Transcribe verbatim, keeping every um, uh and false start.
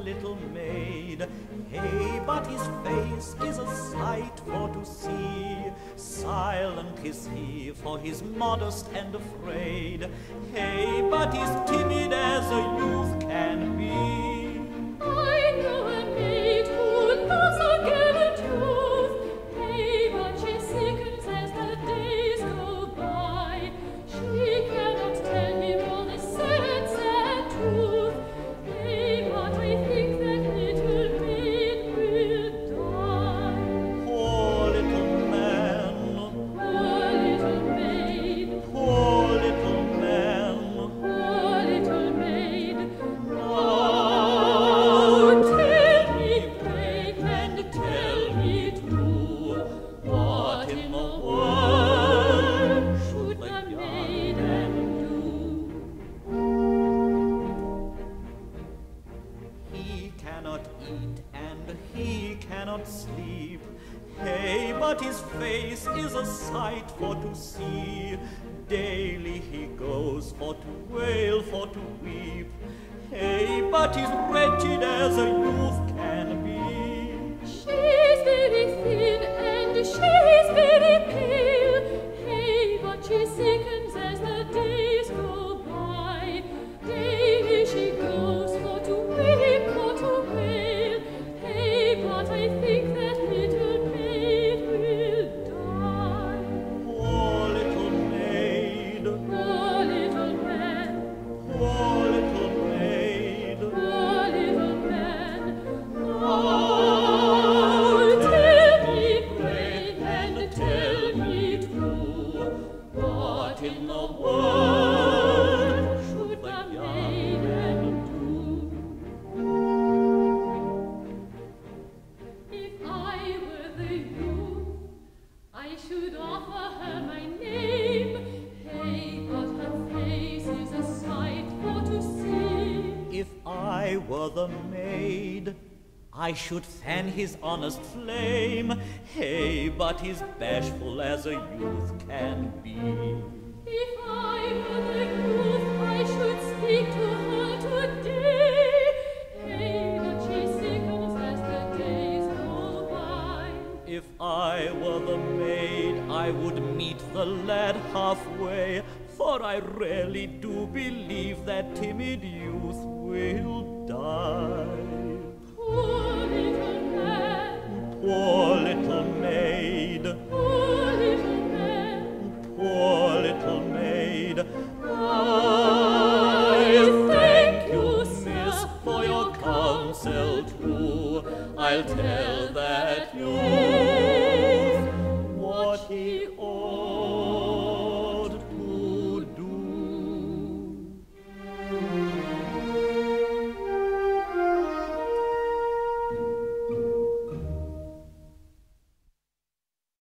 little maid. Hey, but his face is a sight for to see. Silent is he, for he's modest and afraid. Hey, but he's timid as a youth can be. I know a maid who loves a gallant youth. Hey, but she sickens as the days go by. She cannot tell him all the sad, sad truth. Hey, but I think that little maid will die. Poor little man, Poor little maid, poor little man. poor little maid. Oh, Tell me, pray, and tell me too, what in the world should the maiden do? He cannot eat and he cannot sleep. Hey, but his face is a sight for to see. Daily he goes for to wail, for to weep. Hey, but he's wretched as a youth can be. She's very thin and she's very pale. Hey, but she sickens as the days go by. Daily she goes for to weep, for to wail. Hey, but I think that little maid will die. Poor little maid, Poor little man, poor little maid. poor little man. Oh, tell me, pray, and tell me true, what in the world should the maiden do? If I were the youth, I should offer her my name. Hey, but her face is a sight for to see. If I were the maid, I should fan his honest flame. Hey, but he's bashful as a youth can be. If I were the youth, I should speak to her today. Hey, but she sickens as the days go by. If I were the maid, I would meet the lad halfway, for I really do believe that timid youth will die. Poor little man, Poor little maid, poor little man. poor little maid. I thank you, miss, sir, for your counsel too. I'll tell that you